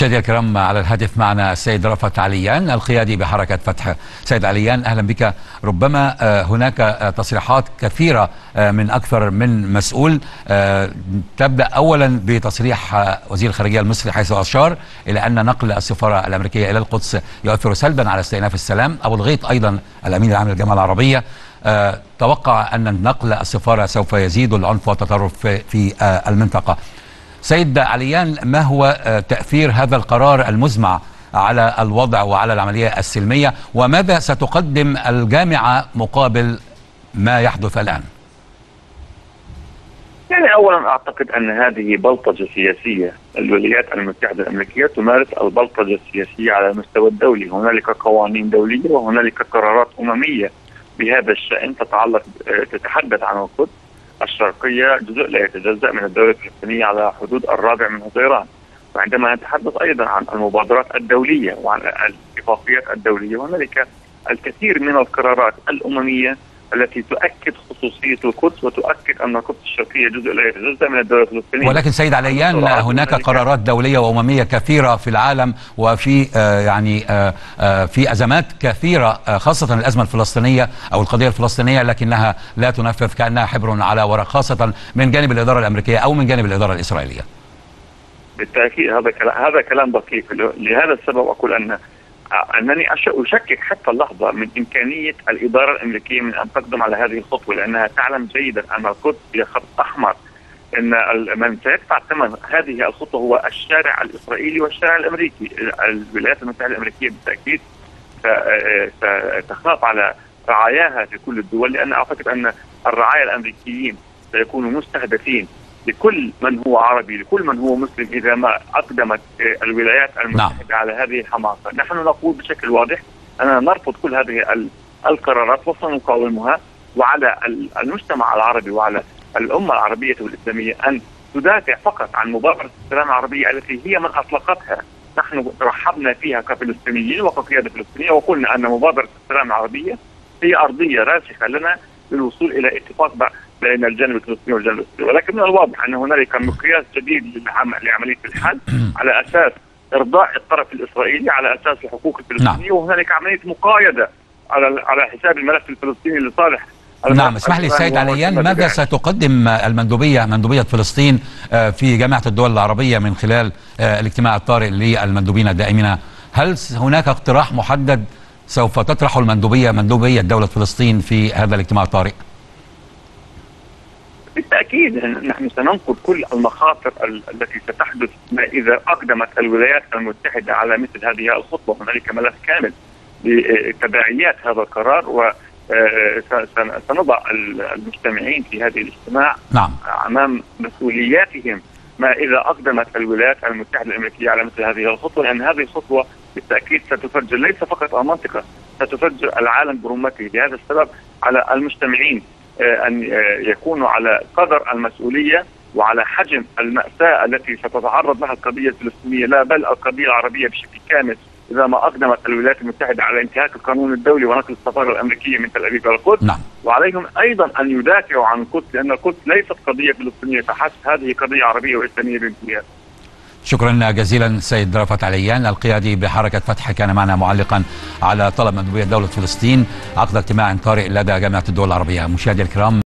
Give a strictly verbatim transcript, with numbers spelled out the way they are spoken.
مشاهدينا الكرام، على الهاتف معنا السيد رأفت عليان القيادي بحركة فتح. سيد عليان، أهلا بك. ربما هناك تصريحات كثيرة من أكثر من مسؤول، تبدأ أولا بتصريح وزير الخارجية المصري حيث أشار إلى أن نقل السفارة الأمريكية إلى القدس يؤثر سلبا على استئناف السلام. أبو الغيط أيضا الأمين العام للجامعة العربية توقع أن نقل السفارة سوف يزيد العنف والتطرف في المنطقة. سيد عليان، ما هو تأثير هذا القرار المزمع على الوضع وعلى العملية السلمية، وماذا ستقدم الجامعة مقابل ما يحدث الآن؟ يعني أولا أعتقد أن هذه بلطجة سياسية. الولايات المتحدة الأمريكية تمارس البلطجة السياسية على المستوى الدولي. هنالك قوانين دولية وهنالك قرارات أممية بهذا الشأن تتعلق تتحدث عن القدس الشرقية جزء لا يتجزأ من الدولة الفلسطينية على حدود الرابع من حزيران. وعندما نتحدث أيضا عن المبادرات الدولية وعن الاتفاقيات الدولية، هنالك الكثير من القرارات الأممية التي تؤكد خصوصية القدس وتؤكد أن القدس الشرقية جزء لا يتجزأ من الدولة الفلسطينية. ولكن سيد عليان، هناك قرارات دولية وأممية كثيرة في العالم، وفي آه يعني آه آه في أزمات كثيرة، آه خاصة الأزمة الفلسطينية أو القضية الفلسطينية، لكنها لا تنفذ كأنها حبر على ورق، خاصة من جانب الإدارة الأمريكية أو من جانب الإدارة الإسرائيلية. بالتأكيد هذا كلام هذا كلام دقيق. لهذا السبب أقول أن أنني أشكك حتى اللحظة من إمكانية الإدارة الأمريكية من أن تقدم على هذه الخطوة، لأنها تعلم جيدا أن القدس هي خط أحمر. أن من سيدفع ثمن هذه الخطوة هو الشارع الإسرائيلي والشارع الأمريكي. الولايات المتحدة الأمريكية بالتأكيد ستخاف على رعاياها في كل الدول، لأن أعتقد أن الرعايا الأمريكيين سيكونوا مستهدفين لكل من هو عربي، لكل من هو مسلم، إذا ما أقدمت الولايات المتحدة نعم. على هذه الحماقة. نحن نقول بشكل واضح أننا نرفض كل هذه القرارات وسنقاومها، وعلى المجتمع العربي وعلى الأمة العربية والإسلامية أن تدافع فقط عن مبادرة السلام العربية التي هي من أطلقتها. نحن رحبنا فيها كفلسطينيين وكقيادة فلسطينية، وقلنا أن مبادرة السلام العربية هي أرضية راسخة لنا للوصول إلى اتفاق بين الجانب الفلسطيني والجانب الإسرائيلي. ولكن من الواضح أن هنالك مقياس جديد لعملية الحل على أساس إرضاء الطرف الإسرائيلي، على أساس الحقوق الفلسطينية، وهنالك عملية مقايضة على على حساب الملف الفلسطيني لصالح. نعم، اسمح لي السيد عليان، ماذا ستقدم المندوبية مندوبية فلسطين في جامعة الدول العربية من خلال الاجتماع الطارئ للمندوبين الدائمين؟ هل هناك اقتراح محدد سوف تطرح المندوبية مندوبية دولة فلسطين في هذا الاجتماع الطارئ؟ بالتأكيد نحن سننقد كل المخاطر التي ستحدث إذا أقدمت الولايات المتحدة على مثل هذه الخطوة. هنالك ملف كامل لتبعيات هذا القرار، وسنضع المجتمعين في هذه الاجتماع نعم. أمام مسؤولياتهم ما إذا أقدمت الولايات المتحدة الأمريكية على مثل هذه الخطوة، لأن هذه الخطوة بالتأكيد ستفجر ليس فقط المنطقة، ستفجر العالم برمته. لهذا السبب على المجتمعين أن يكونوا على قدر المسؤولية وعلى حجم المأساة التي ستتعرض لها القضية الفلسطينية، لا بل القضية العربية بشكل كامل، إذا ما أقدمت الولايات المتحدة على انتهاك القانون الدولي ونقل السفارة الأمريكية من تل أبيب إلى القدس. نعم. وعليهم أيضا أن يدافعوا عن القدس، لأن القدس ليست قضية فلسطينية فحسب، هذه قضية عربية وإسلامية بامتياز. شكرا جزيلا سيد رأفت عليان القيادي بحركة فتح، كان معنا معلقا على طلب مندوبية دولة فلسطين عقد اجتماع طارئ لدى جامعة الدول العربية. مشاهدي الكرام.